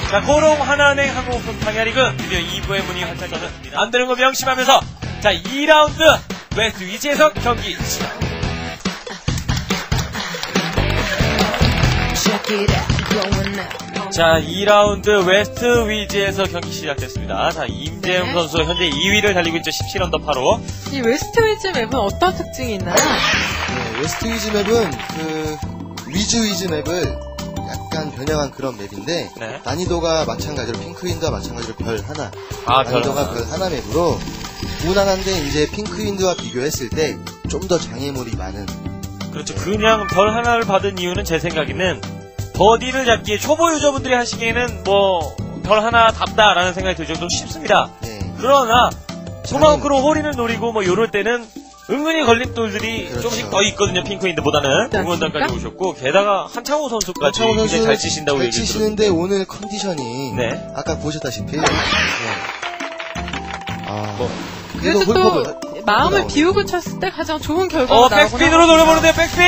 자, 고롱 하나은행 항공품 방야리그 드디어 2부의 문이 활짝 열렸습니다. 안 되는 거 명심하면서 자, 2라운드 웨스트 위즈에서 경기 시작. 자, 2라운드 웨스트 위즈에서 경기 시작됐습니다. 자, 임재웅 선수 현재 2위를 달리고 있죠. 17언더파로. 이 웨스트 위즈 맵은 어떤 특징이 있나요? 네, 웨스트 위즈 맵은 위즈 맵을 약간 변형한 그런 맵인데 네. 난이도가 마찬가지로 핑크윈드와 마찬가지로 별 하나. 별 난이도가 별 하나 맵으로 무난한데 이제 핑크윈드와 비교했을 때 좀 더 장애물이 많은. 그렇죠. 그냥 별 하나를 받은 이유는 제 생각에는 버디를 잡기에 초보 유저분들이 하시기에는 뭐 별 하나 답다라는 생각이 들 정도로 쉽습니다. 네. 그러나 토마호크로 홀인을 노리고 뭐 요럴 때는 은근히 걸림돌들이 그렇죠. 조금씩 더 있거든요. 핑크윈드보다는. 응원단까지 오셨고 게다가 한창호 선수까지 굉장히 잘 치신다고 얘기를 치시는데 들었는데 오늘 컨디션이 네. 아까 보셨다시피 네. 그래도 또 마음을 비우고 쳤을 때 가장 좋은 결과가 나오고 백스핀으로 노려보는데요. 백스핀!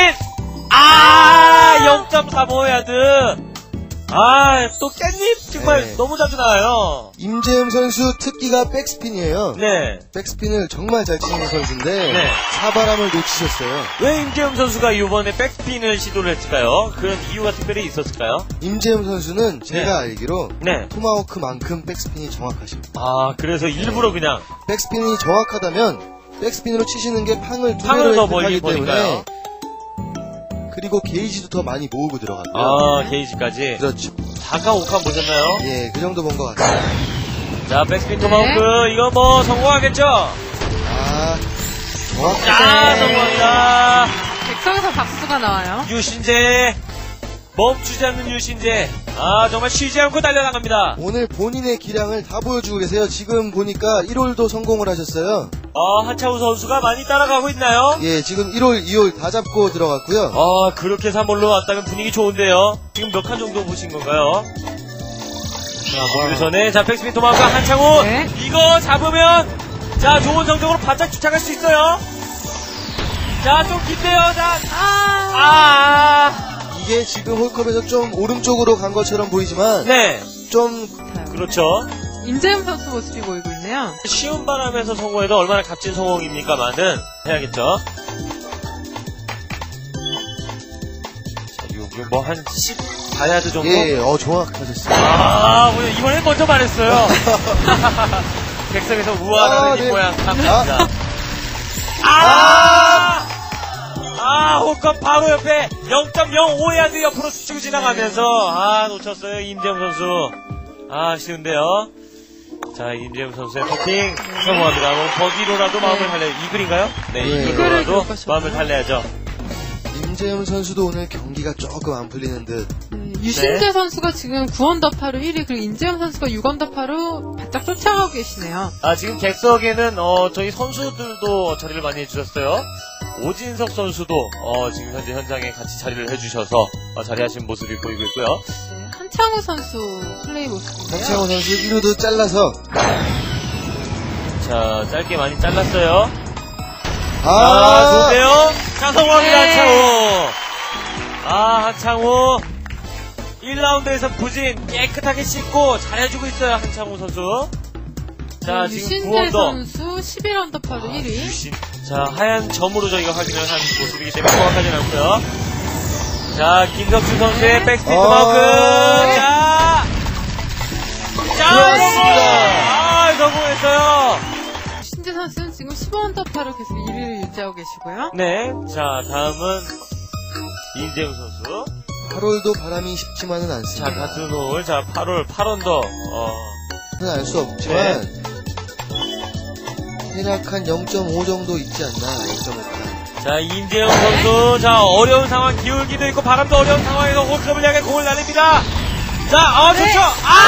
0.35야드. 또 깻잎 정말 네. 너무 자주 나와요. 임재음 선수 특기가 백스핀이에요. 네. 백스핀을 정말 잘 치는 선수인데 네. 사바람을 놓치셨어요. 왜 임재음 선수가 이번에 백스핀을 시도를 했을까요? 그런 이유가 특별히 있었을까요? 임재음 선수는 제가 알기로 네. 토마호크만큼 백스핀이 정확하십니다. 그래서 일부러 그냥 백스핀이 정확하다면 백스핀으로 치시는 게 팡을 두 팡을 배로 더 획득하기 멀리 때문에 보니까요. 그리고 게이지도 더 많이 모으고 들어갔고요. 게이지까지. 그렇죠. 4칸 5칸 보셨나요? 예, 그 정도 본 것 같아요. 자, 백스핀 토마호크 이거 뭐 성공하겠죠? 정확하게. 성공합니다. 백성에서 박수가 나와요. 유신재 멈추지 않는 유신재. 정말 쉬지 않고 달려나갑니다. 오늘 본인의 기량을 다 보여주고 계세요. 지금 보니까 1홀도 성공을 하셨어요. 한차우 선수가 많이 따라가고 있나요? 예, 지금 1홀, 2홀 다 잡고 들어갔고요. 그렇게 3홀로 왔다면 분위기 좋은데요. 지금 몇 칸 정도 보신 건가요? 자, 보기 전에 자, 백스핀 토마호크 한창우. 네. 이거 잡으면 자, 좋은 성적으로 바짝 주차할 수 있어요. 자, 좀 긴데요. 이게 지금 홀컵에서 좀 오른쪽으로 간 것처럼 보이지만 네. 좀 그렇죠. 임재음 선수 모습이 보이고 있네요. 쉬운 바람에서 성공해도 얼마나 값진 성공입니까만은 해야겠죠. 자, 이거 뭐 한 14야드 정도? 예, 정확하셨어요. 오늘 이번엔 먼저 말했어요. 백성에서 우아라는 네. 이 모양 감사합니다. 홀컵 바로 옆에 0.05야드 옆으로 스치고 지나가면서 놓쳤어요. 임재웅 선수. 아쉬운데요. 자, 임재웅 선수의 퍼팅 성공합니다. 버디로라도 마음을 달래요. 이글인가요? 네, 이글로라도 마음을 달래야죠. 임재음 선수도 오늘 경기가 조금 안 풀리는 듯. 유신재 선수가 지금 9언더파로 1위, 그리고 임재웅 선수가 6언더파로 바짝 쫓아가고 계시네요. 지금 객석에는 저희 선수들도 자리를 많이 해주셨어요. 오진석 선수도 지금 현재 현장에 같이 자리를 해주셔서 자리하신 모습이 보이고 있고요. 네, 한창우 선수 플레이 모습인데요. 한창호 선수 1루도 잘라서 자, 짧게 많이 잘랐어요. 좋은데요? 자, 성공합니다. 네. 한창우 1라운드에서 부진 깨끗하게 씻고 잘해주고 있어요. 한창우 선수. 자, 지금 유신재 9언더 선수 11언더파로 1위. 자, 하얀 점으로 저희가 확인을 한 모습이기 때문에 정확하진 않고요. 자, 김석준 선수의 백스핀 토마호크. 성공했어요. 유신재 선수는 지금 15언더파로 계속 1위를 유지하고 계시고요. 네, 자, 다음은 임재웅 선수. 8홀도 바람이 쉽지만은 않습니다. 자, 같은 홀. 자, 8언더. 알 수 없지만 대략 한 0.5 정도 있지 않나. 0.5칸. 자, 임재웅 선수. 자, 어려운 상황, 기울기도 있고 바람도 어려운 상황에서 홀컵을 향해 공을 날립니다. 자, 좋죠.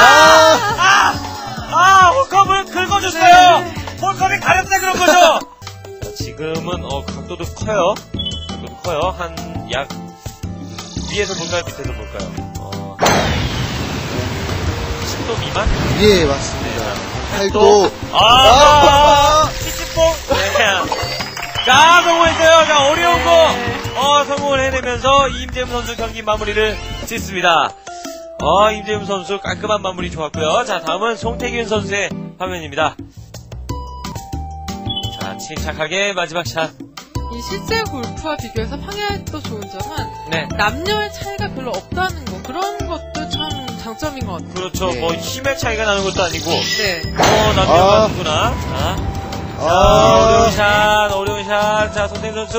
홀컵을 긁어줬어요. 홀컵이 가렵다 그런 거죠. 자, 지금은 각도도 커요. 한 약 위에서 볼까요, 밑에서 볼까요? 10도 미만? 예, 맞습니다. 8도. 70도? 네. 자, 성공했어요. 자, 어려운 거, 성공을 해내면서 임재웅 선수 경기 마무리를 짓습니다. 임재웅 선수 깔끔한 마무리 좋았고요. 자, 다음은 송태균 선수의 화면입니다. 자, 침착하게 마지막 샷. 이 실제 골프와 비교해서 방야의 또 좋은 점은 네. 남녀의 차이가 별로 없다는 거, 그런 것도 참 장점인 것 같아요. 그렇죠. 네. 뭐 힘의 차이가 나는 것도 아니고. 네. 남녀가 누구나. 자, 어려운 샷. 자, 손태균 선수.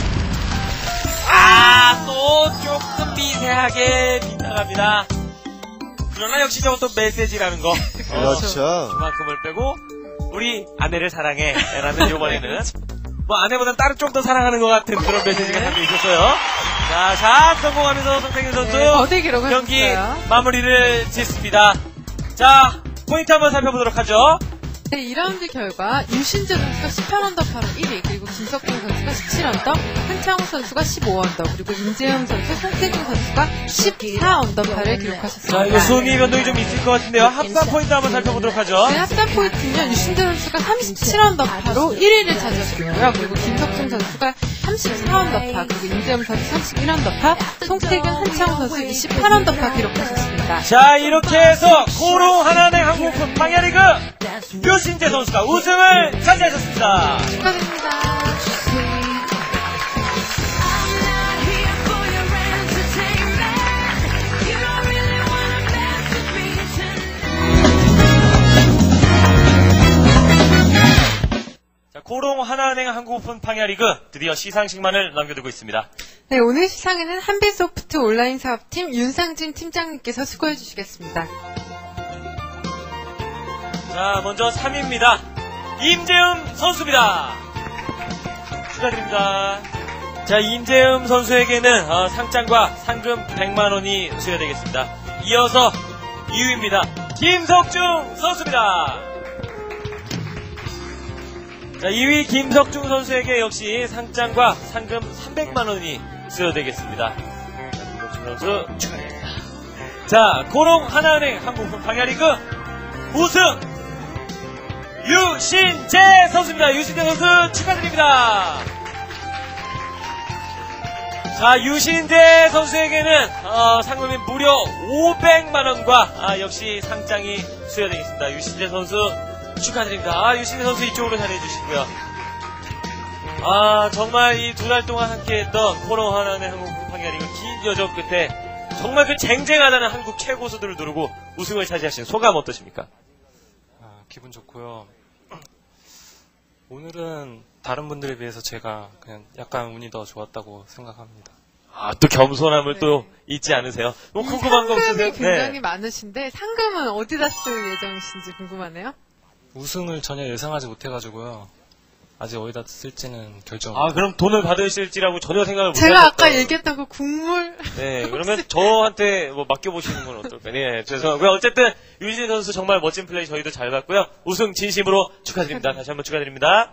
또 조금 미세하게 빗나갑니다. 그러나 역시 저것도 메시지라는 거. 그렇죠. 그만큼을 빼고 우리 아내를 사랑해 라는 이번에는 뭐 아내보단 딸을 좀 더 사랑하는 것 같은 그런 메시지가 담겨 있었어요. 자, 샷 성공하면서 송태균 선수 어디 기록을 경기 했어요? 마무리를 짓습니다. 자, 포인트 한번 살펴보도록 하죠. 네, 2라운드 결과 유신재 선수가 18언더파로 1위, 그리고 김석준 선수가 17언더, 한창호 선수가 15언더, 그리고 임재영 선수, 송태균 선수가 14언더파를 기록하셨습니다. 자, 이거 순위 변동이 좀 있을 것 같은데요. 합산 포인트 한번 살펴보도록 하죠. 네, 합산 포인트는요, 유신재 선수가 37언더파로 1위를 차지하셨고요. 그리고 김석준 선수가 34언더파, 그리고 임재영 선수 31언더파, 송태균, 한창호 선수 28언더파 기록하셨습니다. 자, 이렇게 해서 코롱 하나은행 한국프 방야리그 유신재 선수가 우승을 차지하셨습니다. 축하드립니다. 자, 코롱 하나은행 한국 오픈 방야리그 드디어 시상식만을 남겨두고 있습니다. 네, 오늘 시상에는 한빛소프트 온라인 사업팀 윤상진 팀장님께서 수고해 주시겠습니다. 자, 먼저 3위입니다. 임재음 선수입니다. 축하드립니다. 자, 임재음 선수에게는 상장과 상금 100만원이 수여되겠습니다. 이어서 2위입니다. 김석중 선수입니다. 자, 2위 김석중 선수에게 역시 상장과 상금 300만원이 수여되겠습니다. 자, 김석중 선수 축하드립니다. 자, 코롱 하나은행 한국오픈 방야리그 우승 유신재 선수입니다. 유신재 선수 축하드립니다. 자, 유신재 선수에게는 상금이 무려 500만원과 역시 상장이 수여되겠습니다. 유신재 선수 축하드립니다. 유신재 선수 이쪽으로 자리해주시고요. 정말 이 2달 동안 함께했던 코롱 하나은행 한국 방야리그 긴 여정 끝에 정말 그 쟁쟁하다는 한국 최고수들을 누르고 우승을 차지하신 소감 어떠십니까? 기분 좋고요. 오늘은 다른 분들에 비해서 제가 그냥 약간 운이 더 좋았다고 생각합니다. 또 겸손함을 또 잊지 않으세요? 뭐 궁금한 거 없으세요? 상금이 굉장히 많으신데 상금은 어디다 쓸 예정이신지 궁금하네요. 우승을 전혀 예상하지 못해가지고요. 아직 어디다 쓸지는 결정. 그럼 돈을 받으실지라고 전혀 생각을 못 제가 하셨어요. 아까 얘기했던 그 국물. 네, 그러면 저한테 뭐 맡겨보시는 건 어떨까요? 네, 죄송하고요. 어쨌든 유진희 선수 정말 멋진 플레이 저희도 잘 봤고요. 우승 진심으로 축하드립니다. 다시 한번 축하드립니다.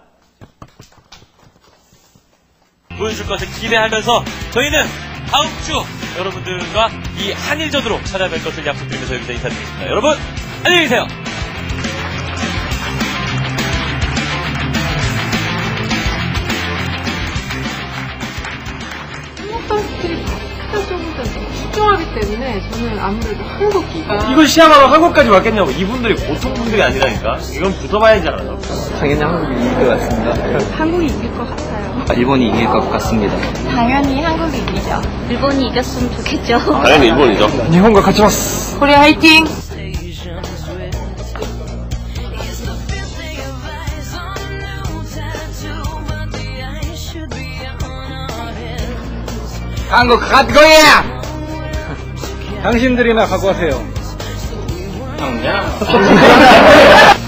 보여줄 것을 기대하면서 저희는 다음 주 여러분들과 이 한일전으로 찾아뵐 것을 약속드리면서 여기서 인사드리겠습니다. 여러분 안녕히 계세요. 선수들이 조금 집중하기 때문에 저는 아무래도 한국기가 이걸 시합하러 한국까지 왔겠냐고. 이분들이 보통 분들이 아니라니까. 이건 붙어봐야지 알아요. 당연히 한국이 이길 것 같습니다. 한국이 이길 것 같아요. 일본이 이길 것 같습니다. 당연히 한국이 이기죠. 일본이 이겼으면 좋겠죠. 당연히 일본이죠. 일본과 같이 왔어. 코리아 화이팅! 한국 갈 거야! 당신들이나 갖고 가세요. 형냐?